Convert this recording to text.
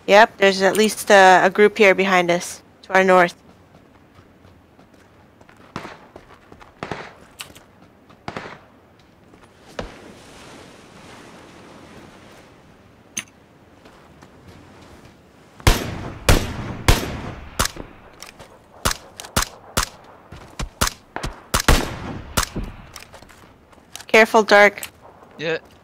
Yep, there's at least a group here behind us, to our north. Careful, Dark. Yeah.